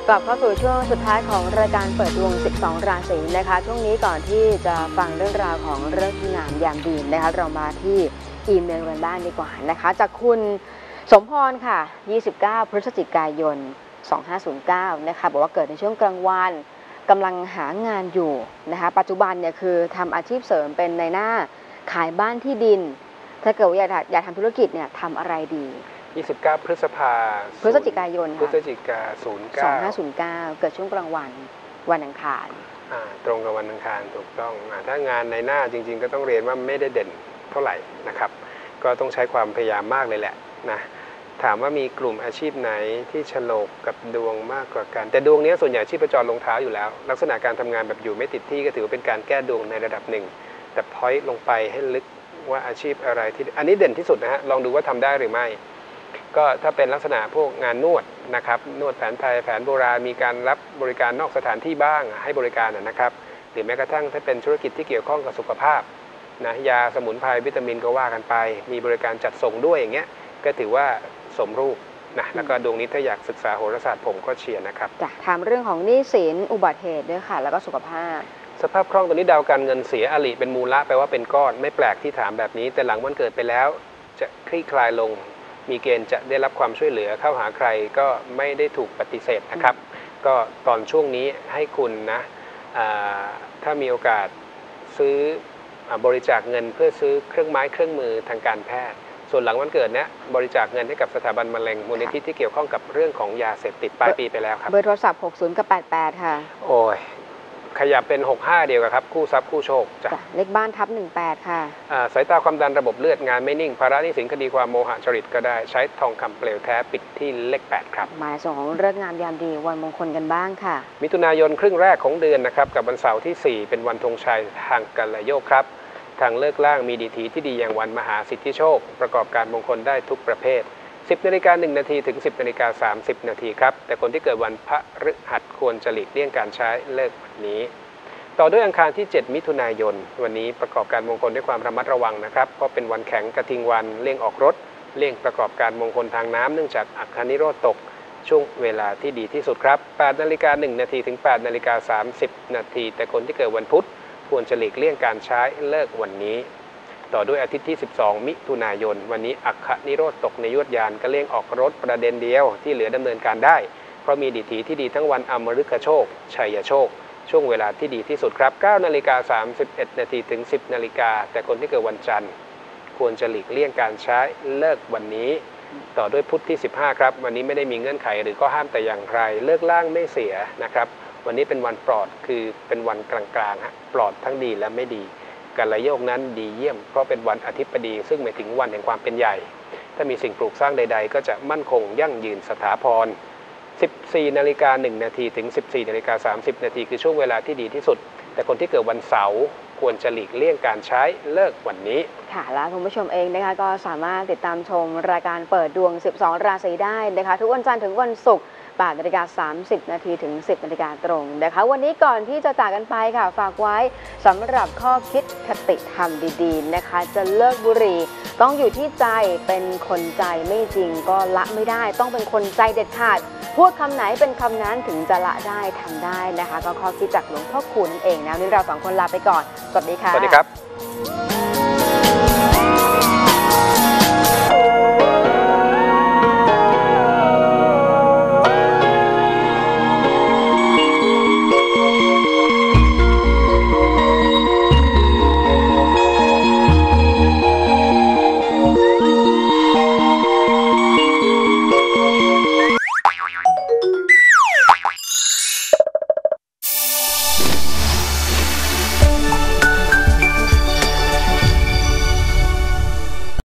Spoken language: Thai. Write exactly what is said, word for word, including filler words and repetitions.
กลับเข้าสู่ช่วงสุดท้ายของรายการเปิดดวงสิบสองราศีนะคะช่วงนี้ก่อนที่จะฟังเรื่องราวของฤกษ์งามยามดีนะคะเรามาที่อีเมลกันบ้างดีกว่านะคะจากคุณสมพรค่ะยี่สิบเก้าพฤศจิกายนสองห้าศูนย์เก้านะคะบอกว่าเกิดในช่วงกลางวันกำลังหางานอยู่นะคะปัจจุบันเนี่ยคือทำอาชีพเสริมเป็นในหน้าขายบ้านที่ดินถ้าเกิดว่าอยากอยากทำธุรกิจเนี่ยทำอะไรดียี่สิบเก้าพฤษภาพฤศจิกายนพฤศจิกาศูนย์เก้าสองห้าศูนย์เก้าเกิดช่วงกลางวันวันอังคารตรงกับวันอังคารถูกต้องถ้างานในหน้าจริงๆก็ต้องเรียนว่าไม่ได้เด่นเท่าไหร่นะครับก็ต้องใช้ความพยายามมากเลยแหละนะถามว่ามีกลุ่มอาชีพไหนที่ฉลกกับดวงมากกว่ากันแต่ดวงนี้ส่วนใหญ่ชีพจรลงเท้าอยู่แล้วลักษณะการทำงานแบบอยู่ไม่ติดที่ก็ถือว่าเป็นการแก้ดวงในระดับหนึ่งแต่พอยต์ลงไปให้ลึกว่าอาชีพอะไรที่อันนี้เด่นที่สุดนะฮะลองดูว่าทำได้หรือไม่ก็ถ้าเป็นลักษณะพวกงานนวดนะครับนวดแผนไทยแผนโบราณมีการรับบริการนอกสถานที่บ้างให้บริการนะครับหรือแม้กระทั่งถ้าเป็นธุรกิจที่เกี่ยวข้องกับสุขภาพนะยาสมุนไพรวิตามินก็ว่ากันไปมีบริการจัดส่งด้วยอย่างเงี้ยก็ถือว่าสมรูปนะแล้วก็ดวงนี้ถ้าอยากศึกษาโหราศาสตร์ผมก็เชียร์นะครับจะถามเรื่องของหนี้สินอุบัติเหตุด้วยค่ะแล้วก็สุขภาพสภาพคล่องตัวนี้ดาวการเงินเสียอริเป็นมูลละแปลว่าเป็นก้อนไม่แปลกที่ถามแบบนี้แต่หลังวันเกิดไปแล้วจะคลี่คลายลงมีเกณฑ์จะได้รับความช่วยเหลือเข้าหาใครก็ไม่ได้ถูกปฏิเสธนะครับก็ตอนช่วงนี้ให้คุณนะถ้ามีโอกาสซื้อบริจาคเงินเพื่อซื้อเครื่องไม้เครื่องมือทางการแพทย์ส่วนหลังวันเกิดเนี่ยบริจาคเงินให้กับสถาบันมะเร็งมูลนิธิที่เกี่ยวข้องกับเรื่องของยาเสพติดปลายปีไปแล้วครับเบอร์โทรศัพท์หกศูนย์กับแปดแปดค่ะโอ้ยขยับเป็นหกห้าเดียวกันครับคู่ทรัพย์คู่โชคจ้ะเลขบ้านทับหนึ่งแปดค่ะสายตาความดันระบบเลือดงานไม่นิ่งภาระหนี้สินคดีความโมหะจริตก็ได้ใช้ทองคำเปลวแท้ปิดที่เลขแปดครับหมายส่งของเรื่องงามยามดีวันมงคลกันบ้างค่ะมิถุนายนครึ่งแรกของเดือนนะครับกับวันเสาร์ที่สี่เป็นวันธงชัยทางกัลโยคครับทางเลิกล่างมีดีถีที่ดีอย่างวันมหาสิทธิโชคประกอบการมงคลได้ทุกประเภทสิบนาฬิกาหนึ่งนาทีถึงสิบนาฬิกาสามสิบนาทีครับแต่คนที่เกิดวันพฤหัสควรจะหลีกเลี่ยงการใช้เลิกวันนี้ต่อด้วยอังคารที่เจ็ดมิถุนายนวันนี้ประกอบการมงคลด้วยความระมัดระวังนะครับเพราะเป็นวันแข็งกระทิงวันเลี่ยงออกรถเลี่ยงประกอบการมงคลทางน้ำเนื่องจากอัคคนิโรธตกช่วงเวลาที่ดีที่สุดครับแปดนาฬิกาหนึ่งนาทีถึงแปดนาฬิกาสามสิบนาทีแต่คนที่เกิดวันพุธควรจะหลีกเลี่ยงการใช้เลิกวันนี้ต่อด้วยอาทิตย์ที่สิบสองมิถุนายนวันนี้อัคคนิโรธตกในยวดยานก็เลี่ยงออกรถประเด็นเดียวที่เหลือดำเนินการได้เพราะมีดีถีที่ดีทั้งวันอมฤคโชคชัยโชคช่วงเวลาที่ดีที่สุดครับเก้านาฬิกาสามสิบเอ็ดนาทีถึงสิบนาฬิกาแต่คนที่เกิดวันจันทร์ควรจะหลีกเลี่ยงการใช้เลิกวันนี้ต่อด้วยพุธที่สิบห้าครับวันนี้ไม่ได้มีเงื่อนไขหรือก็ห้ามแต่อย่างไรเลิกล่างไม่เสียนะครับวันนี้เป็นวันปลอดคือเป็นวันกลางๆฮะปลอดทั้งดีและไม่ดีกัลโยคนั้นดีเยี่ยมเพราะเป็นวันอาทิตย์ดีซึ่งหมายถึงวันแห่งความเป็นใหญ่ถ้ามีสิ่งปลูกสร้างใดๆก็จะมั่นคงยั่งยืนสถาพรสิบสี่นาฬิกาหนึ่งนาทีถึงสิบสี่นาฬิกาสามสิบนาทีคือช่วงเวลาที่ดีที่สุดแต่คนที่เกิดวันเสาร์ควรจะหลีกเลี่ยงการใช้เลิกวันนี้ค่ะแล้วคุณผู้ชมเองนะคะก็สามารถติดตามชมรายการเปิดดวงสิบสองราศีได้นะคะทุกวันจันทร์ถึงวันศุกร์แปดนาฬิกาสามสิบนาทีถึงสิบนาฬิกาตรงนะคะวันนี้ก่อนที่จะจากกันไปค่ะฝากไว้สำหรับข้อคิดคติธรรมดีๆนะคะจะเลิกบุหรี่ต้องอยู่ที่ใจเป็นคนใจไม่จริงก็ละไม่ได้ต้องเป็นคนใจเด็ดขาดพูดคำไหนเป็นคำนั้นถึงจะละได้ทำได้นะคะก็ข้อคิดจากหลวงพ่อคูณนั่นเองนะวันนี้เราสองคนลาไปก่อนสวัสดีค่ะสวัสดีครับ